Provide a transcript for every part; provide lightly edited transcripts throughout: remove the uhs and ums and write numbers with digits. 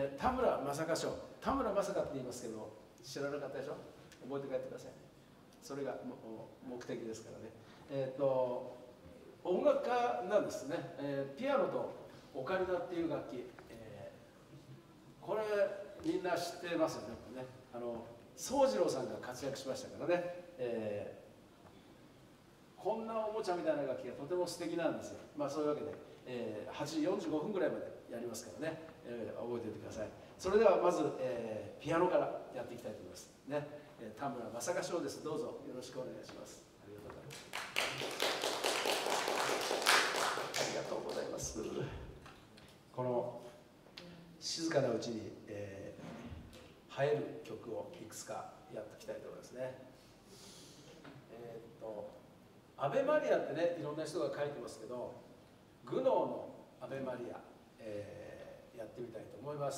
田村正香賞、田村正香って言いますけど、知らなかったでしょ。覚えて帰ってくださいね。それが目的ですからね。音楽家なんですね。ピアノとオカリナっていう楽器、これみんな知ってますよね。宗次郎さんが活躍しましたからね。こんなおもちゃみたいな楽器がとても素敵なんですよ。そういうわけで、8時45分ぐらいまでやりますからね、覚えておいてください。それではまず、ピアノからやっていきたいと思いますね。田村正香賞です。どうぞよろしくお願いします。ありがとうございます。ありがとうございます。この静かなうちに、映える曲をいくつかやっていきたいと思いますね。アベマリアってね、いろんな人が書いてますけど、グノーのアベマリア、やってみたいと思います。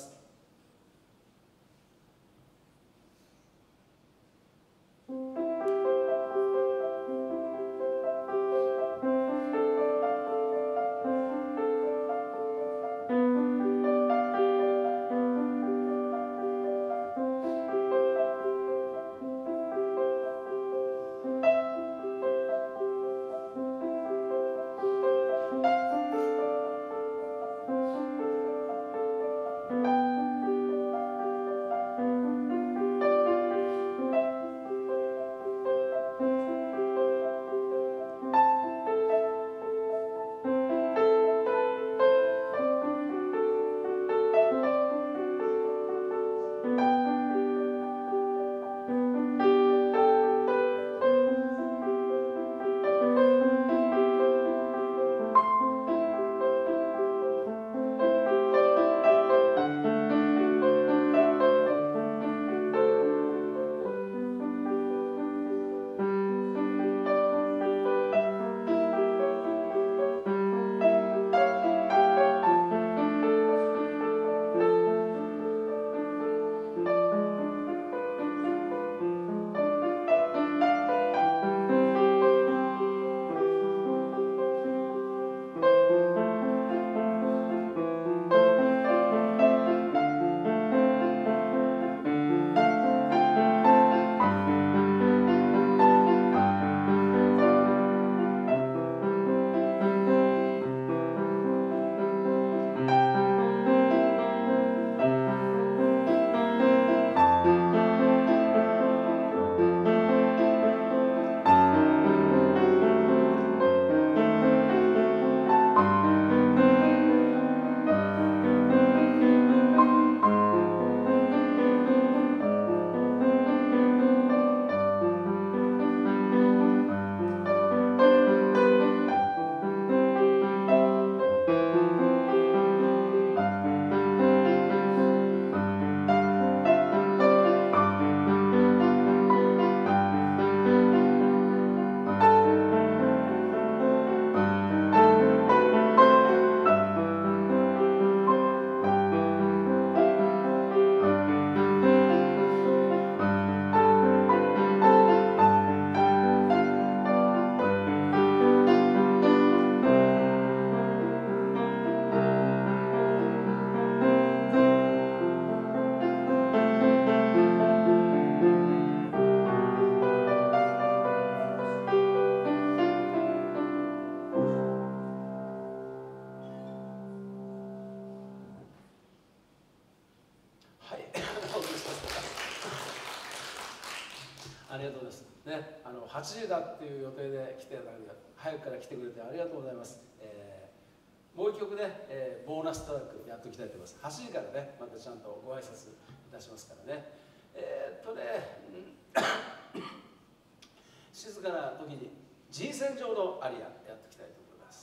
ありがとうございます。ね、8時だっていう予定で来てたのに早くから来てくれてありがとうございます。もう一曲ね、ボーナストラックやっておきたいと思います。8時からね、またちゃんとご挨拶いたしますからね。静かな時に G 線上のアリアやっていきたいと思います。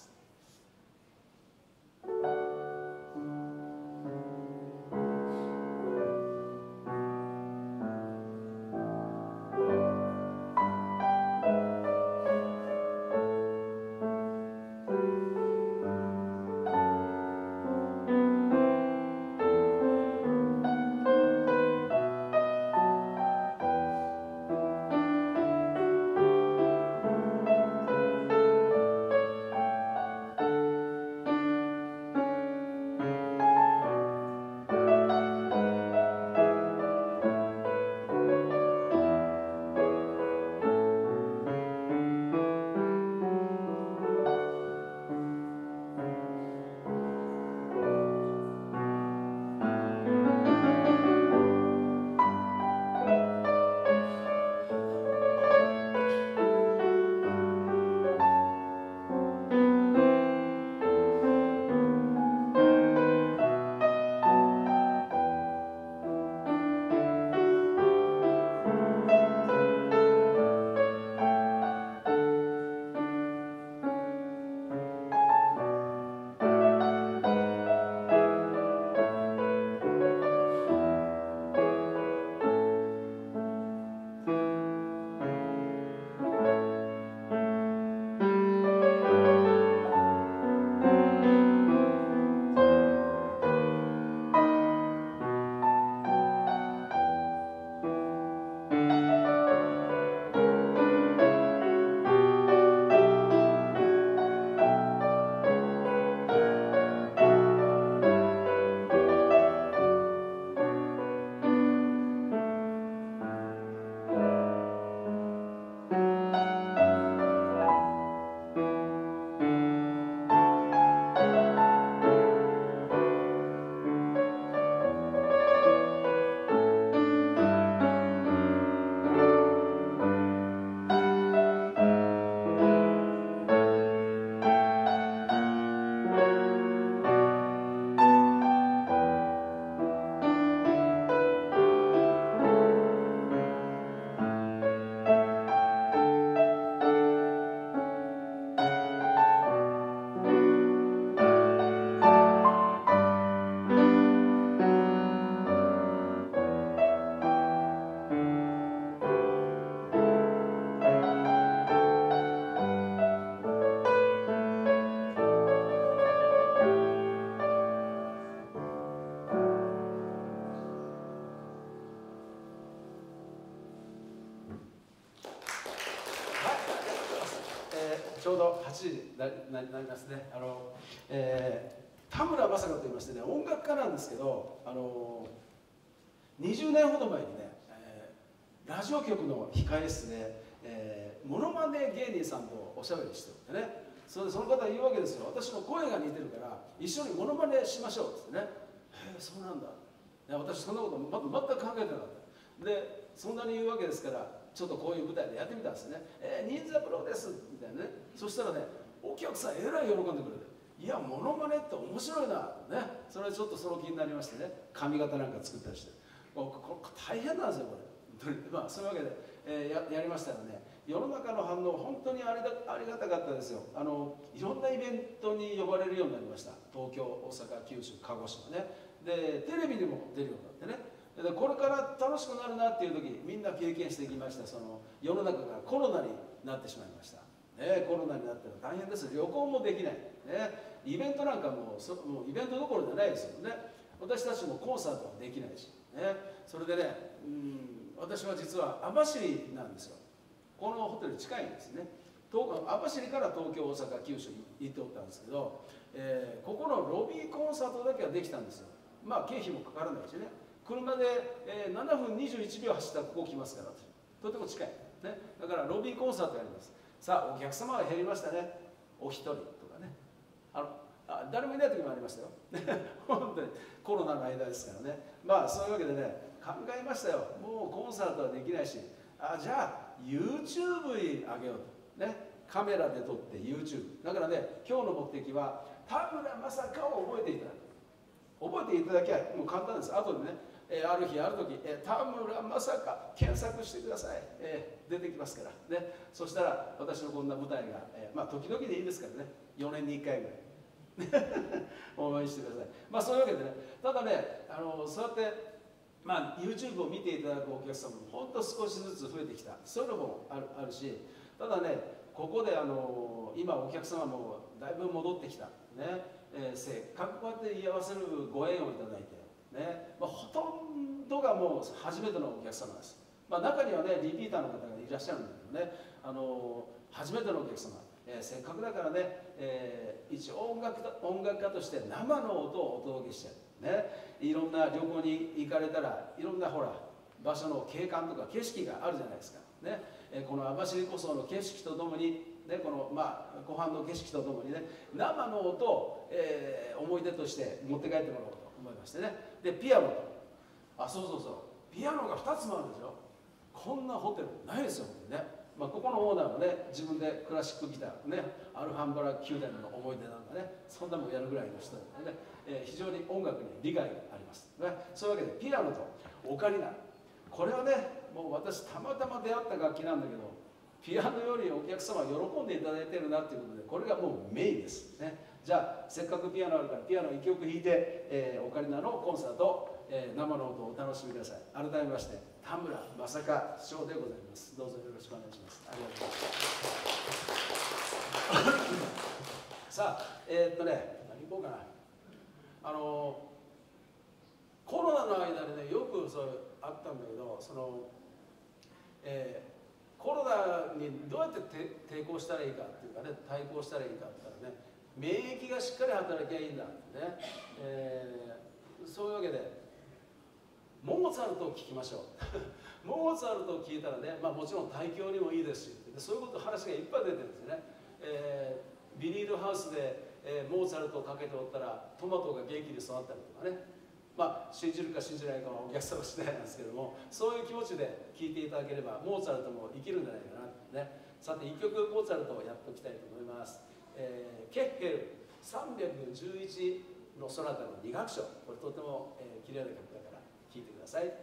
時になりますね。田村正和といいましてね、音楽家なんですけど、20年ほど前にね、ラジオ局の控え室で、モノマネ芸人さんとおしゃべりしておってね、それでその方が言うわけですよ。私の声が似てるから一緒にモノマネしましょうってね。そうなんだ。私そんなこと全く考えてなかった。でそんなに言うわけですから、ちょっとこういう舞台でやってみたんですね。忍者プロですみたいなね。そしたらね、お客さんえらい喜んでくれて、いやモノマネって面白いなね。それでちょっとその気になりましてね、髪型なんか作ったりして、これ大変なんですよこれ。まあそういうわけで、やりましたらね、世の中の反応本当にありがたかったですよ。いろんなイベントに呼ばれるようになりました。東京、大阪、九州、鹿児島ね。でテレビにも出るようになってね。でこれから楽しくなるなっていう時、みんな経験してきました。その世の中がコロナになってしまいました、コロナになって大変です。旅行もできない、イベントなんかもうイベントどころじゃないですよね。私たちもコンサートはできないし、それでね、私は実は網走なんですよ。このホテル近いんですね。網走から東京、大阪、九州に行っておったんですけど、ここのロビーコンサートだけはできたんですよ。まあ経費もかからないしね。車で、7分21秒走ったらここ来ますから、とても近い、ね、だからロビーコンサートやります。さあお客様が減りましたね。お一人とかね、誰もいない時もありましたよ本当にコロナの間ですからね。まあそういうわけでね、考えましたよ。もうコンサートはできないし、じゃあ YouTube にあげようとね。カメラで撮って YouTube だからね、今日の目的は田村正和を覚えていただく。覚えていただきゃもう簡単です。後でね、ある日ある時、田村正和検索してください、出てきますからね。そしたら私のこんな舞台が、まあ時々でいいですからね、4年に1回ぐらい応援してください。まあそういうわけでね、ただね、そうやって、まあ、YouTube を見ていただくお客様もほんと少しずつ増えてきた、そういうのもあるし、ただね、ここで今お客様もだいぶ戻ってきたね。せっかくこうやって居合わせるご縁をいただいて、ね、ほとんどがもう初めてのお客様です。中にはねリピーターの方がいらっしゃるんだけどね、初めてのお客様、せっかくだからね、一応音楽家として生の音をお届けしてね、いろんな旅行に行かれたらいろんなほら場所の景観とか景色があるじゃないですか、ね、この網走湖荘の景色とともにでこの湖畔の景色とともにね、生の音を、思い出として持って帰ってもらおうと思いましてね。でピアノとそうピアノが2つもあるでしょ。こんなホテルないですよね。ここのオーナーはね、自分でクラシックギターね、アルハンブラ宮殿の思い出なんかね、そんなもんやるぐらいの人でね、非常に音楽に理解があります、ね、そういうわけでピアノとオカリナ、これはね、もう私たまたま出会った楽器なんだけど、ピアノよりお客様は喜んでいただいてるなっていうことで、これがもうメインですね。じゃあせっかくピアノあるからピアノ1曲弾いて、オカリナのコンサート、生の音をお楽しみください。改めまして田村正和師匠でございます。どうぞよろしくお願いします。ありがとうございますさあ何行こうかな。コロナの間でね、よくそれあったんだけど、コロナにどうやって抵抗したらいいかっていうかね、対抗したらいいかって言ったらね、免疫がしっかり働きゃいいんだってね、そういうわけでモーツァルトを聴きましょうモーツァルトを聴いたらね、もちろん大胸にもいいですし、そういう話がいっぱい出てるんですね。ビニールハウスで、モーツァルトをかけておったらトマトが元気に育ったりとかね、信じるか信じないかはお客様次第なんですけども、そういう気持ちで聴いていただければモーツァルトも生きるんじゃないかなってね。さて1曲モーツァルトをやっておきたいと思います。ケッヘル311のソナタの2楽章、これとても、綺麗な曲だから聴いてください。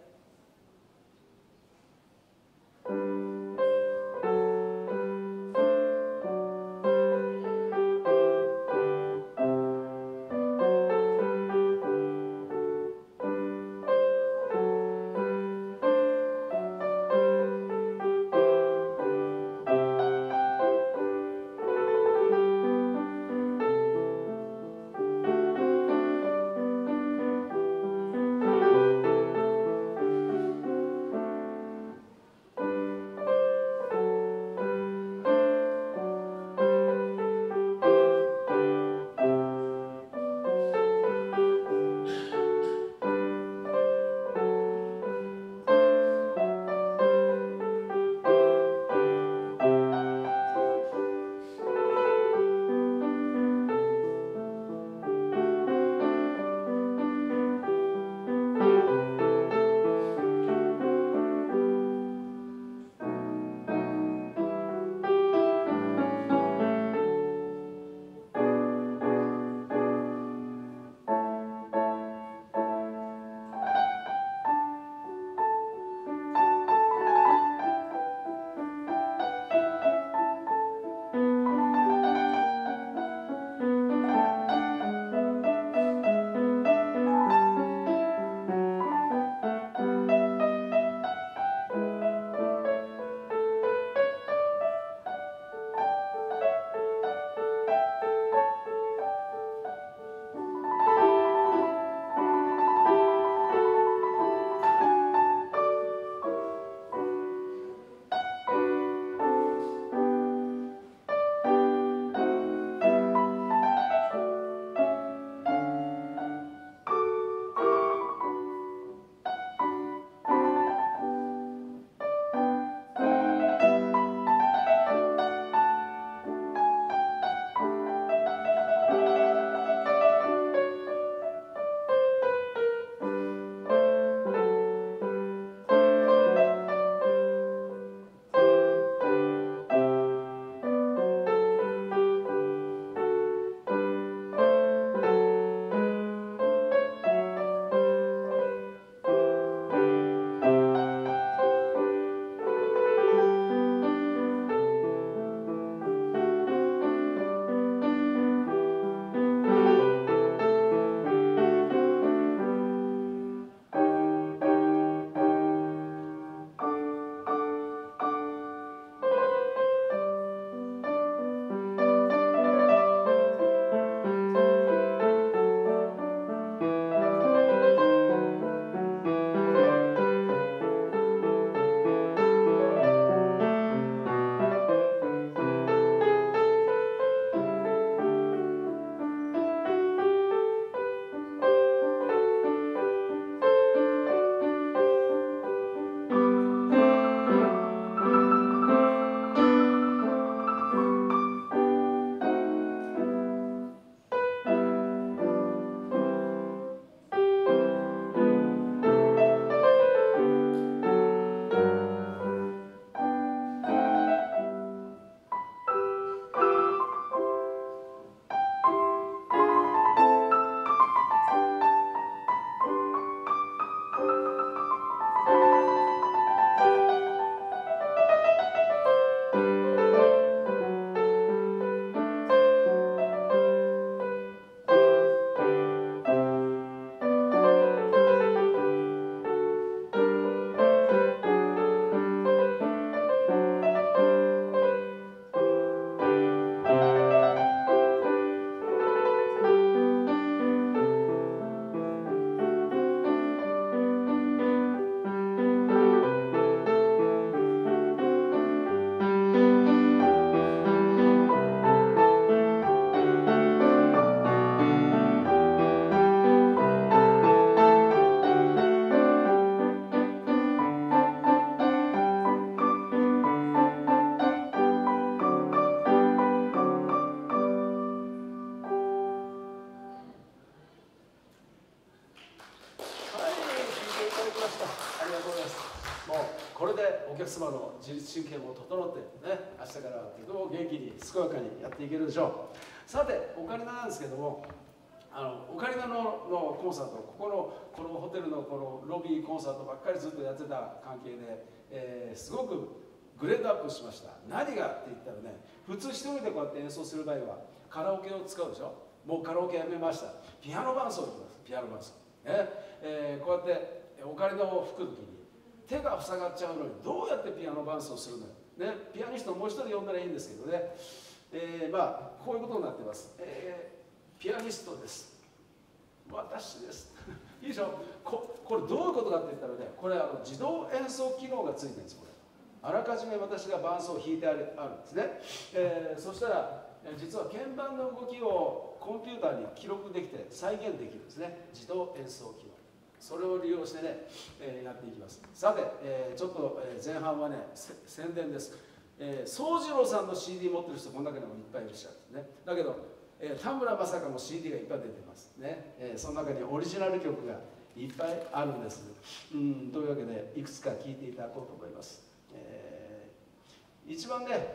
お客様の自律神経も整ってね、明日からはとても元気に健やかにやっていけるでしょう。さてオカリナなんですけども、オカリナのコンサート、このホテルのこのロビーコンサートばっかりずっとやってた関係で、すごくグレードアップしました。何がって言ったらね、普通一人でこうやって演奏する場合はカラオケを使うでしょ。もうカラオケやめました。ピアノ伴奏をいきます。ピアノ伴奏、ね、こうやってオカリナを吹く時に手が塞がっちゃうのにどうやってピアノ伴奏するのよ、ね、ピアニストもう一人呼んだらいいんですけどね、まあこういうことになってます。ピアニストです、私ですいいでしょ。これどういうことかって言ったらね、これ自動演奏機能がついてるんです。これあらかじめ私が伴奏を弾いてあるんですね。そしたら実は鍵盤の動きをコンピューターに記録できて再現できるんですね、自動演奏機能。それを利用してね、やっていきます。さて、ちょっと前半はね宣伝です。宗次郎さんの CD 持ってる人この中にもいっぱいいらっしゃるんですね。だけど、田村正和も CD がいっぱい出てますね。その中にオリジナル曲がいっぱいあるんです。というわけでいくつか聴いていただこうと思います。一番ね、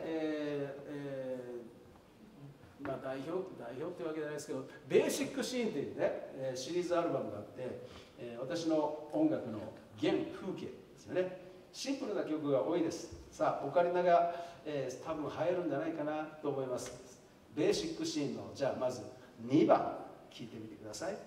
まあ代表っていうわけじゃないですけど、ベーシックシーンというね、シリーズアルバムがあって、私の音楽の原風景ですよね。シンプルな曲が多いです。さあオカリナが、多分映えるんじゃないかなと思います。ベーシックシーンのじゃあまず2番聴いてみてください。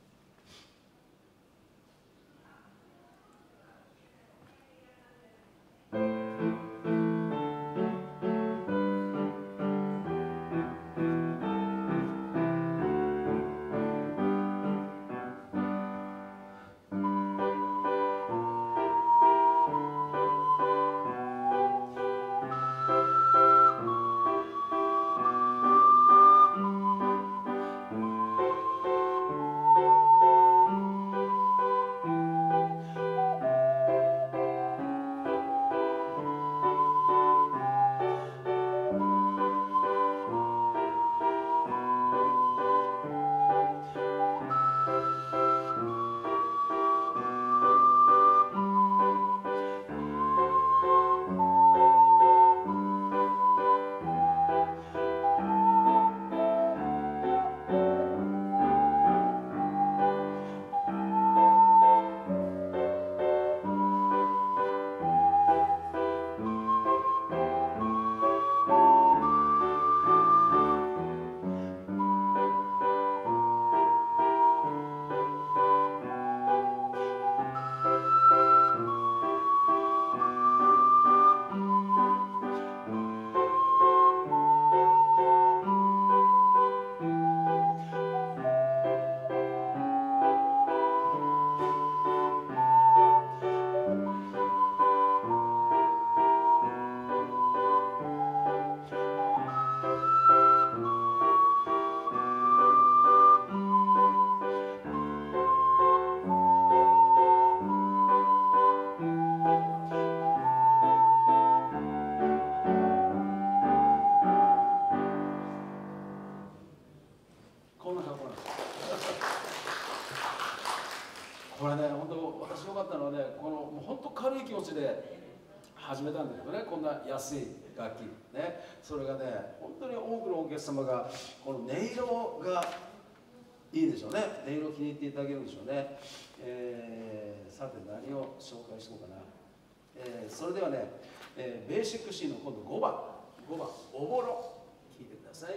これね、本当私よかったのはね、本当軽い気持ちで始めたんだけどね、こんな安い楽器ね、それがね、本当に多くのお客様がこの音色がいいでしょうね。音色気に入っていただけるんでしょうね。さて何を紹介しようかな。それではね、ベーシック C の今度5番おぼろ聴いてください。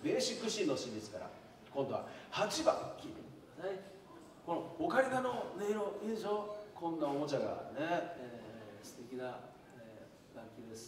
ベーシック C の旋律から今度は8番聴いてみてください。このオカリナの音色いいでしょ。こんなおもちゃがね、素敵な、楽器です。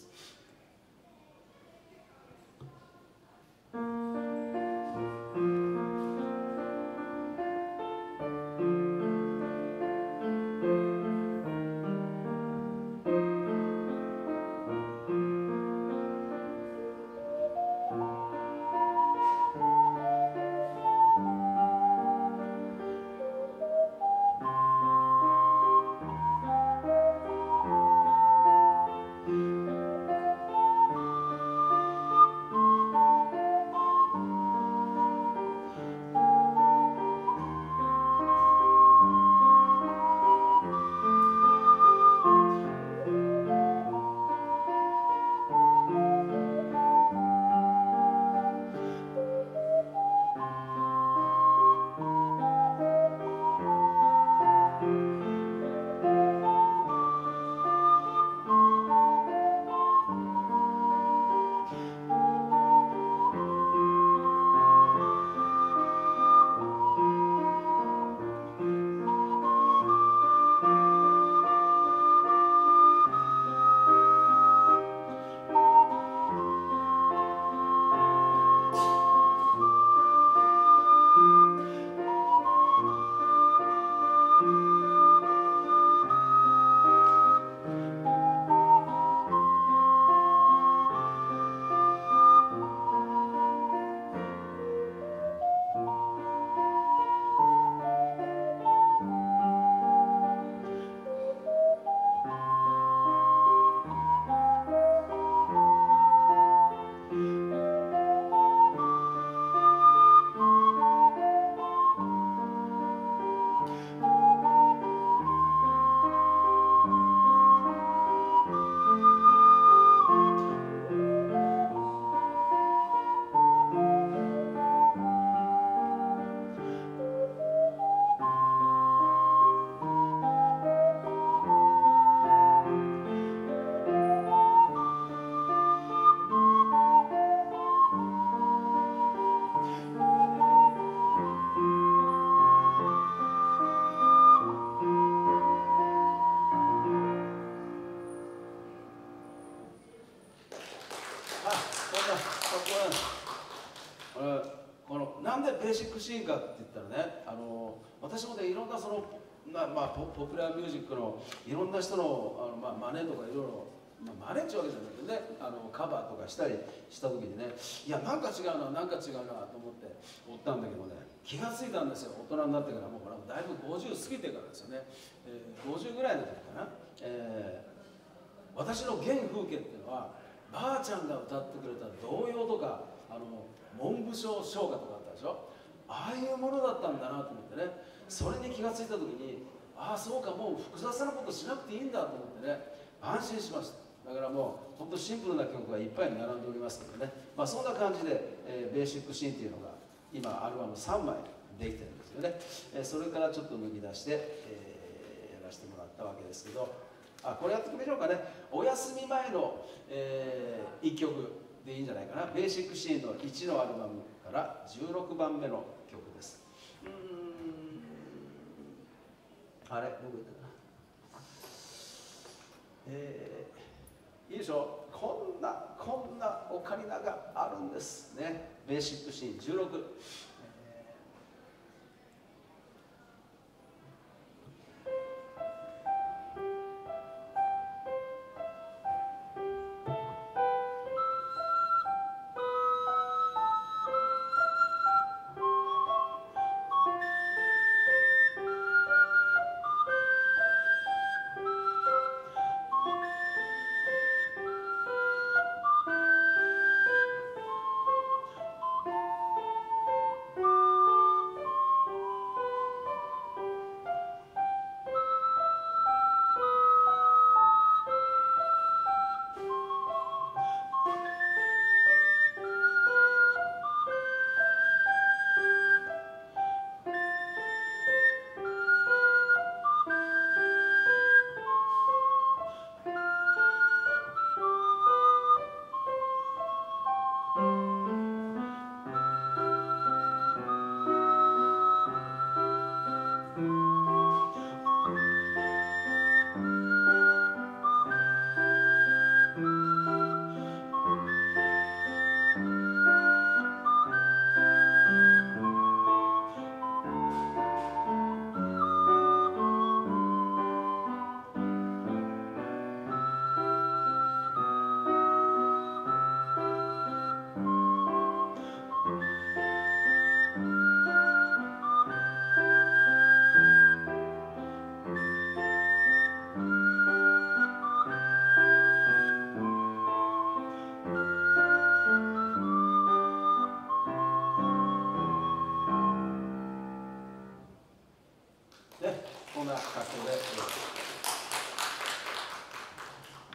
なんでベーシックシーンかって言ったらね、私もねいろんなその、ポピュラーミュージックのいろんな人の真似とかいろいろ、真似っちゅうわけじゃなくてね、カバーとかしたりした時にね、いやなんか違うななんか違うなと思っておったんだけどね、気が付いたんですよ。大人になってから、もうこれだいぶ50過ぎてからですよね、50ぐらいの時かな、私の原風景っていうのはばあちゃんが歌ってくれた童謡とか文部省唱歌とかあったでしょ。ああいうものだったんだなと思ってね、それに気が付いた時に、ああそうか、もう複雑なことしなくていいんだと思ってね、安心しました。だからもう本当シンプルな曲がいっぱい並んでおりますけどね、そんな感じで、ベーシックシーンっていうのが今アルバム3枚できてるんですよね。それからちょっと抜き出して、やらせてもらったわけですけど、これやってみましょうかね。お休み前の、1曲でいいんじゃないかな。ベーシックシーンの1のアルバムから16番目の曲です。あれどこ行ったかな。いいでしょう。こんなオカリナがあるんですね。ベーシックシーン16。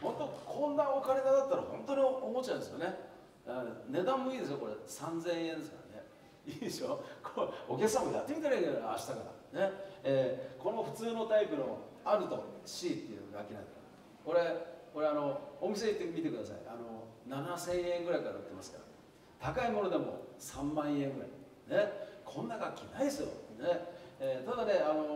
本当こんなお金だったら本当に思っちゃうんですよね。値段もいいですよ、これ3000円ですからね。いいでしょ。お客さんもやってみたらいいけど明日からね、この普通のタイプのアルト C っていう楽器なんだから、これお店行ってみてください。7000円ぐらいから売ってますから、高いものでも3万円ぐらいね。こんな楽器ないですよね。ただね、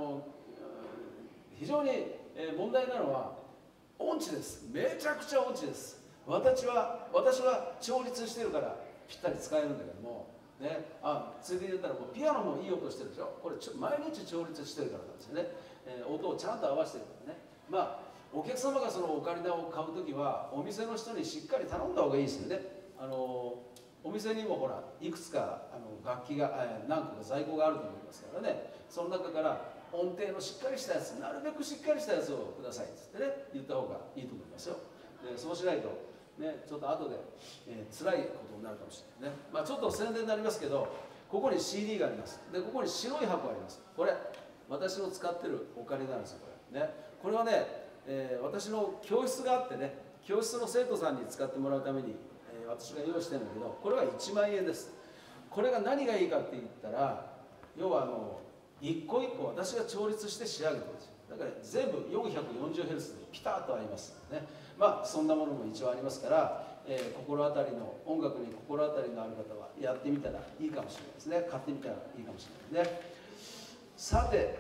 非常に問題なのは音痴です。めちゃくちゃ音痴です。私は調律してるからぴったり使えるんだけどもね、ついでに言ったらもうピアノもいい音してるでしょ。これ毎日調律してるからなんですよね。音をちゃんと合わせてるからね。まあお客様がそのオカリナを買うときはお店の人にしっかり頼んだ方がいいですよね。お店にもほらいくつか楽器が何個か在庫があると思いますからね。その中から音程のしっかりしたやつ、なるべくしっかりしたやつをくださいってね言った方がいいと思いますよ。でそうしないとね、ちょっと後で、辛いことになるかもしれないね。まあちょっと宣伝になりますけど、ここに CD があります。でここに白い箱があります。これ私の使ってるオカリナなんですよ。これはね、私の教室があってね、教室の生徒さんに使ってもらうために、私が用意してるんだけど、これは1万円です。これが何がいいかって言ったら、要は一個一個私が調律して仕上げてるんですよ。だから全部 440Hz でピタッと合いますね。まあそんなものも一応ありますから、心当たりの音楽に心当たりのある方はやってみたらいいかもしれないですね。買ってみたらいいかもしれないね。さて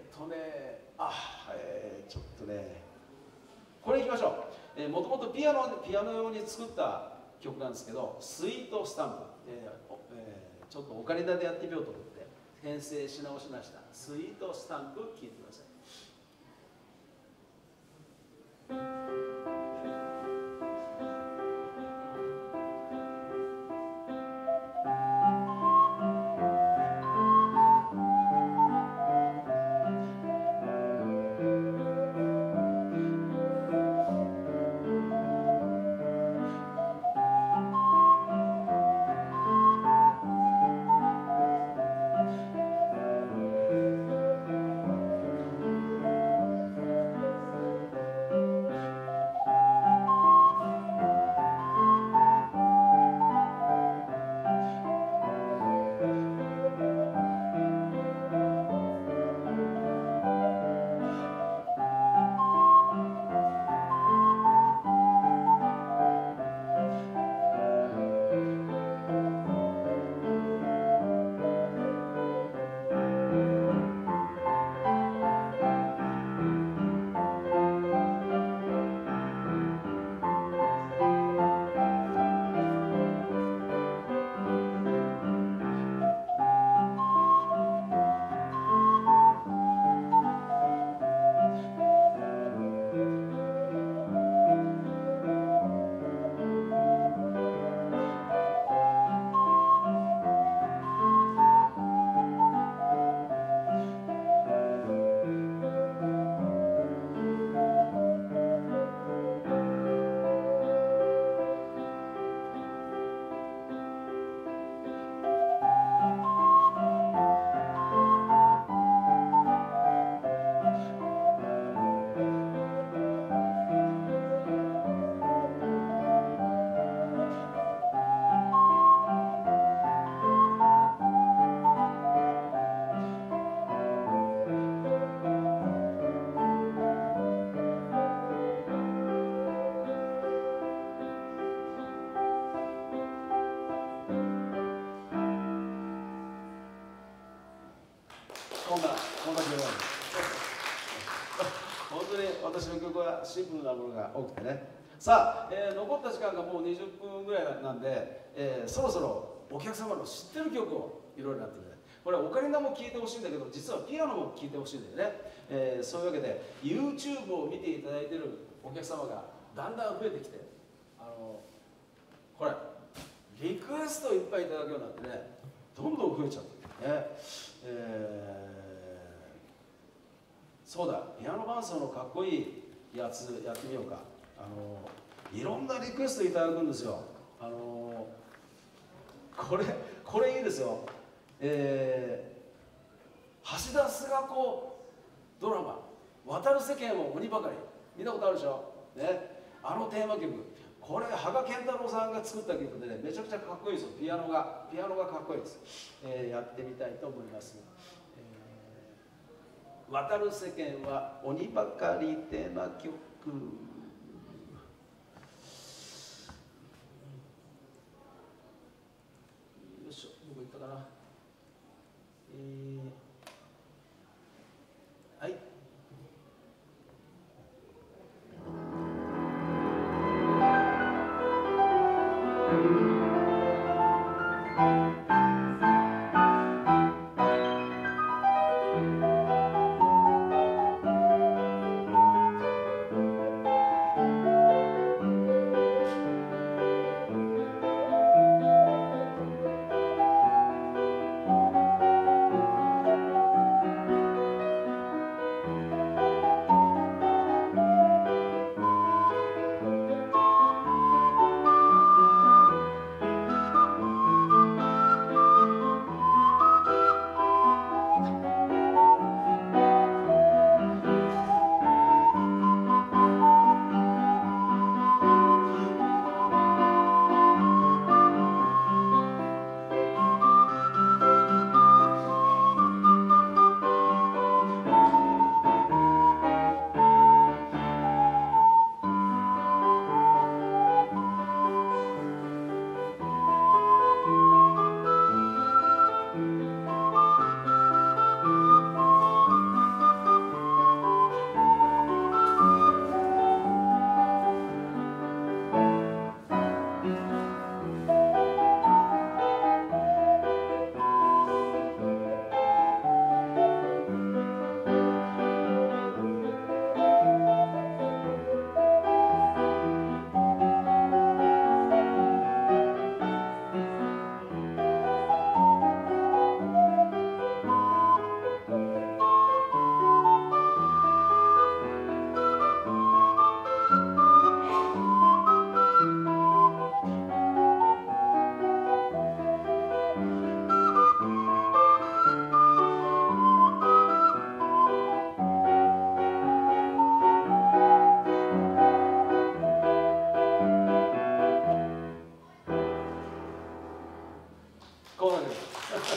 ちょっとね、これいきましょう。もともとピアノ用に作った曲なんですけど、スイートスタンプ、ちょっとオカリナでやってみようと思って編成し直しました。スイートスタンプ聴いてください。こんな曲なんです。本当に私の曲はシンプルなものが多くてね。さあ、残った時間がもう20分ぐらいなんで、そろそろお客様の知ってる曲をいろいろやってください。これオカリナも聴いてほしいんだけど、実はピアノも聴いてほしいんだよね。そういうわけで YouTube を見ていただいているお客様がだんだん増えてきて、これリクエストいっぱいいただくようになってね、どんどん増えちゃってね。そうだ、ピアノ伴奏のかっこいいやつやってみようか。いろんなリクエストいただくんですよ。これいいですよ。橋田壽賀子ドラマ「渡る世間は鬼ばかり」見たことあるでしょ、ね、 テーマ曲、これ羽賀健太郎さんが作った曲でね、めちゃくちゃかっこいいですよ。ピアノがかっこいいです。やってみたいと思います。渡る世間は鬼ばかりテーマ曲。よいしょ、どこ行ったかな。はい。こうなんです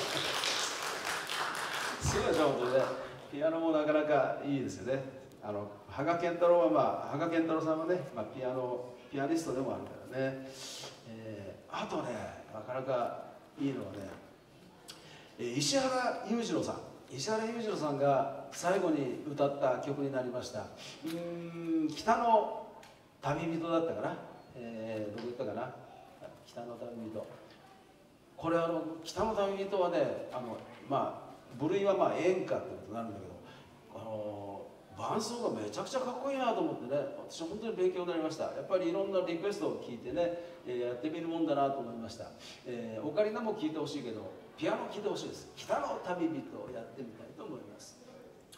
すごいでしょ、本当にね。ピアノもなかなかいいですよね。羽賀健太郎は羽賀健太郎さんはね、ピアニストでもあるからね。あとね、なかなかいいのはね、石原裕次郎さんが最後に歌った曲になりました。北の旅人だったかな、どこ行ったかな、北の旅人。これ北の旅人はね、部類は演歌ってことになるんだけど、伴奏がめちゃくちゃかっこいいなと思ってね、私は本当に勉強になりました。やっぱりいろんなリクエストを聞いてね、やってみるもんだなと思いました。オカリナも聴いてほしいけど、ピアノ聴いてほしいです。北の旅人をやってみたいと思います。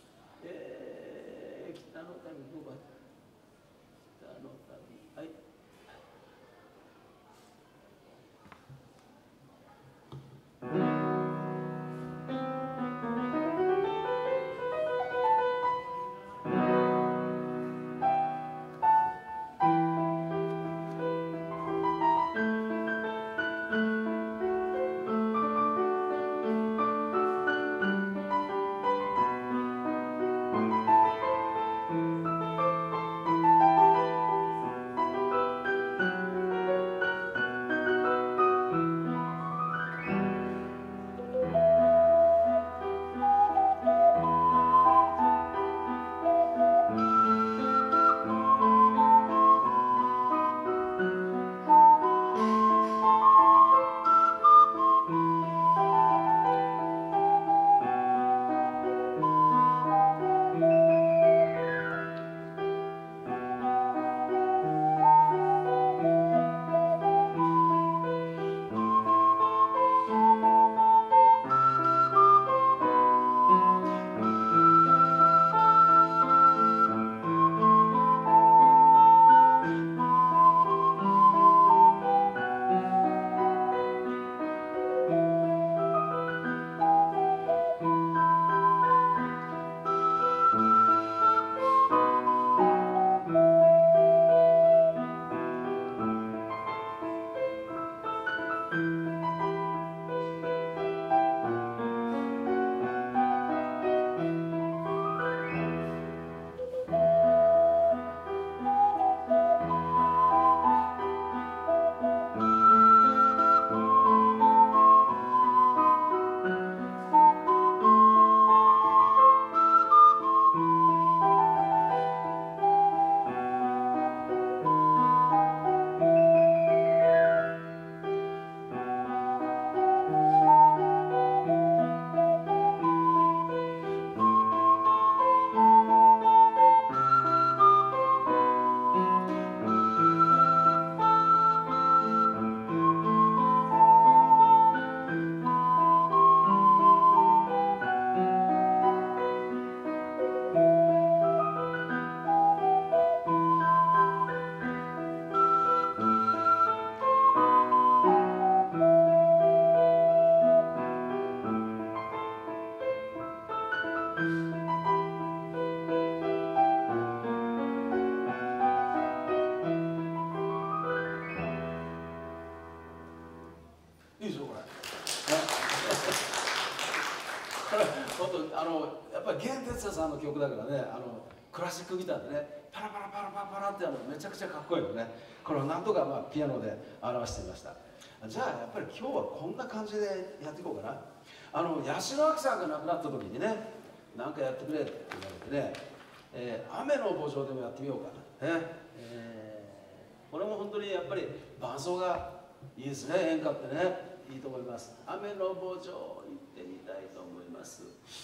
北の旅人は北の旅、はい。 やっぱり弦哲也さんの曲だからね、クラシックギターでねパラパラパラパラパラってめちゃくちゃかっこいいよね。これをなんとかピアノで表してみました。じゃあやっぱり今日はこんな感じでやっていこうかな。八代亜紀さんが亡くなった時にね、なんかやってくれって言われてね、雨の慕情でもやってみようかな、これも本当にやっぱり伴奏がいいですね。演歌ってねいいと思います。雨の慕情行ってみたいと思います。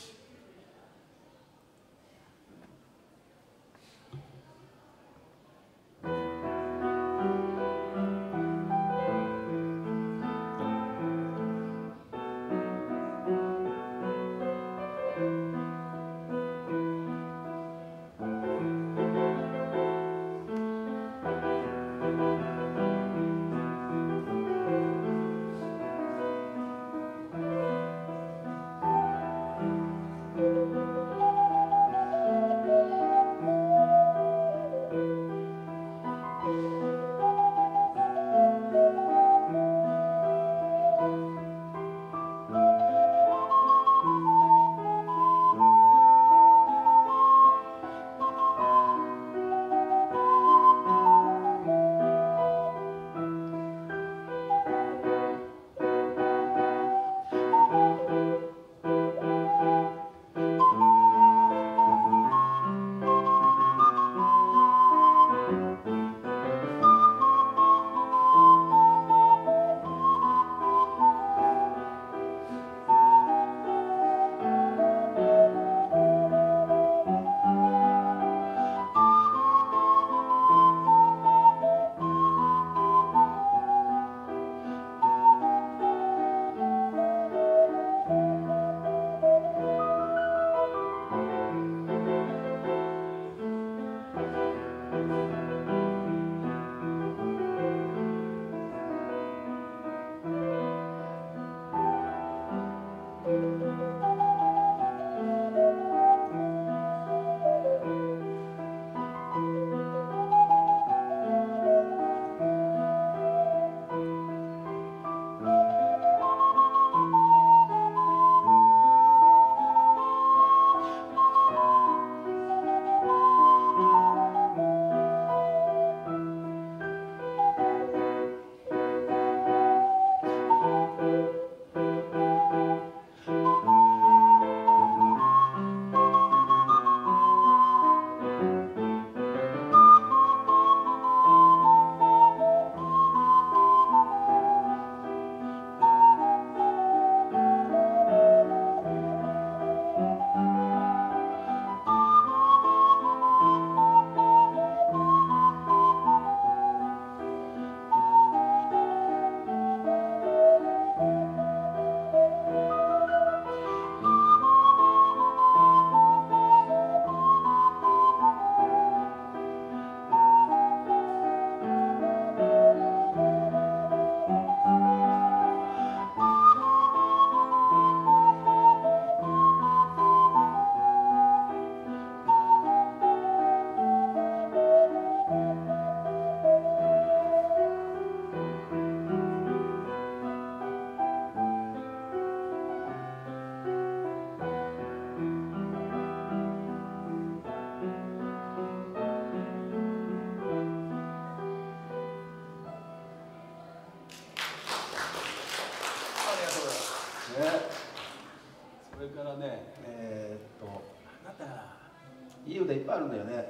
それからね、なんだかな、いい歌いっぱいあるんだよね。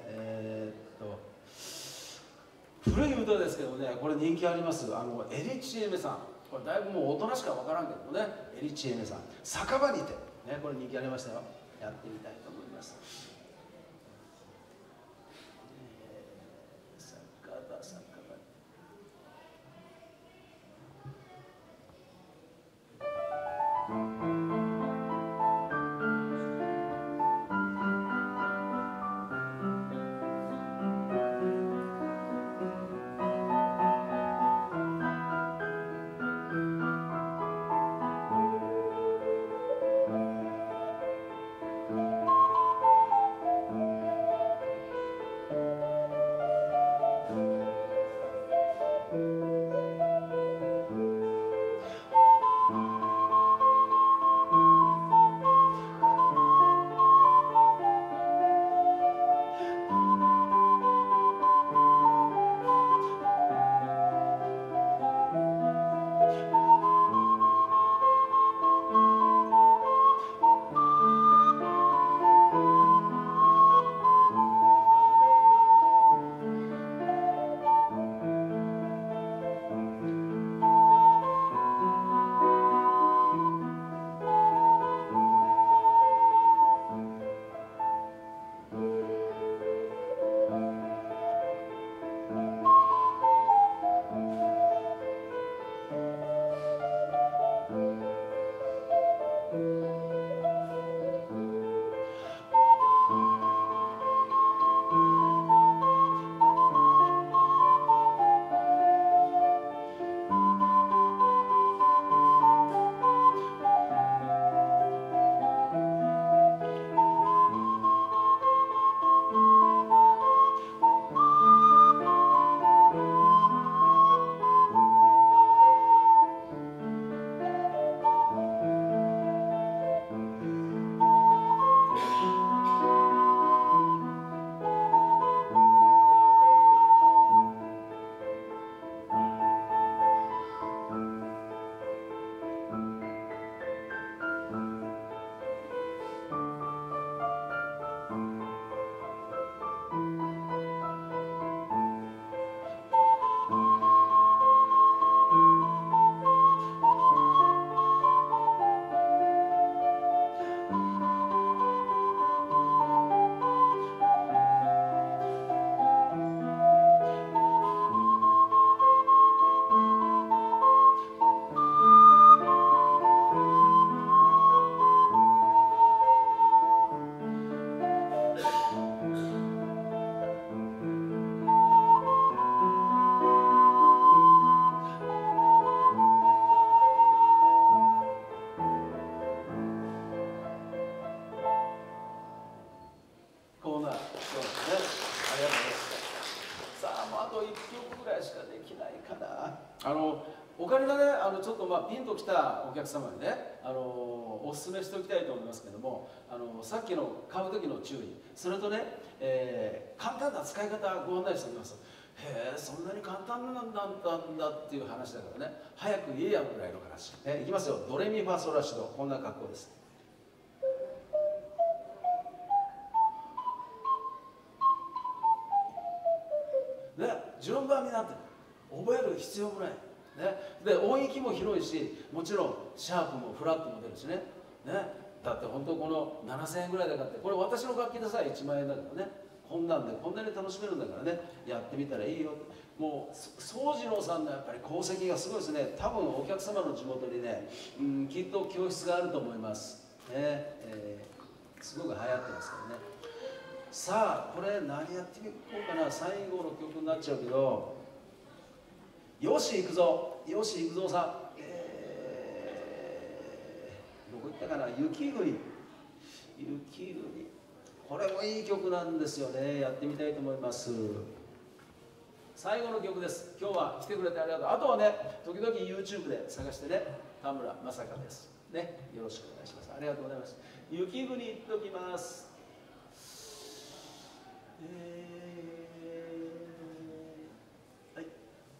古い歌ですけどね、これ人気あります。エリチエメさん、これだいぶもう大人しか分からんけどね、エリチエメさん、酒場にて、ね、これ人気ありましたよ。やってみたいと思います。酒場、酒場。 かな。お金がね、ちょっとピンときたお客様にね、お勧めしておきたいと思いますけども、さっきの買う時の注意、それとね、簡単な使い方ご案内しておきます。へえ、そんなに簡単なんだっていう話だからね、早く言えやぐらいの話、いきますよ。ドレミファソラシド、こんな格好です。ね、順番になってる。覚える必要もない。ね、で音域も広いし、もちろんシャープもフラットも出るしね。だって本当この7000円ぐらいで買って、これ私の楽器でさえ1万円だからね、こんなんでこんなに楽しめるんだからね、やってみたらいいよ。もう宗次郎さんのやっぱり功績がすごいですね。多分お客様の地元にね、きっと教室があると思いますね。すごく流行ってますからね。さあこれ何やってみようかな。最後の曲になっちゃうけど、よし行くぞ、よし行くぞさん、どこ行ったかな。雪国、雪国、これもいい曲なんですよね。やってみたいと思います。最後の曲です。今日は来てくれてありがとう。あとはね、時々 YouTube で探してね、田村正香ですね。よろしくお願いします。ありがとうございます。雪国行っときます。はい。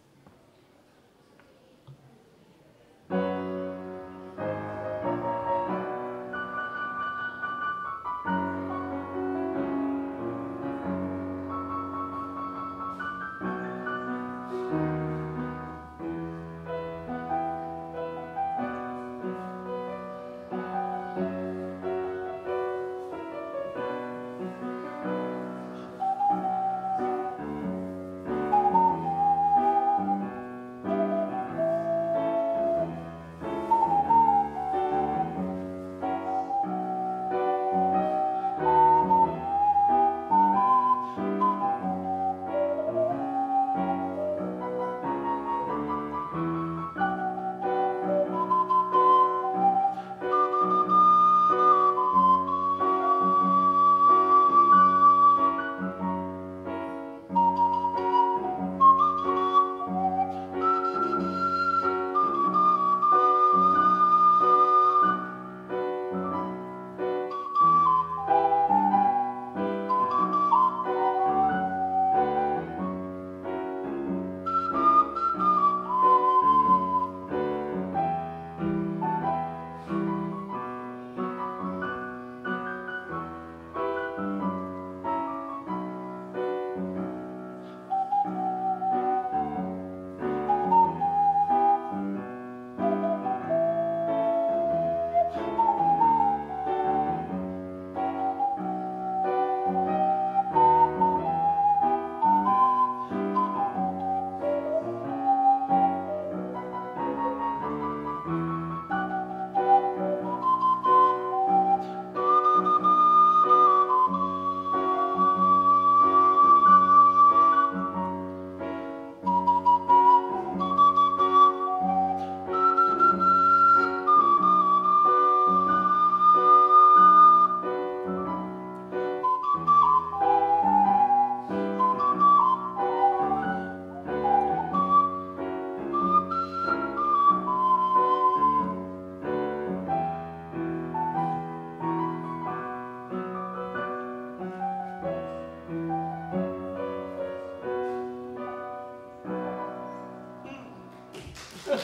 いや、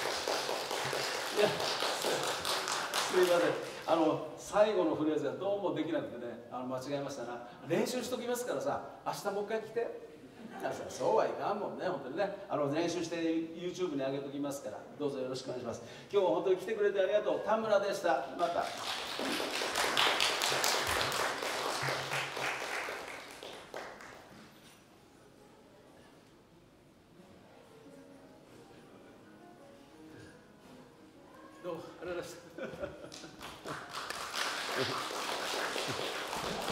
すみません。最後のフレーズがどうもできなくてね、間違えましたな。練習しときますからさ、明日もう一回来て。そうはいかんもんね、本当にね。練習して YouTube に上げときますから、どうぞよろしくお願いします。今日は本当に来てくれてありがとう。田村でした。また。どうもありがとうございました。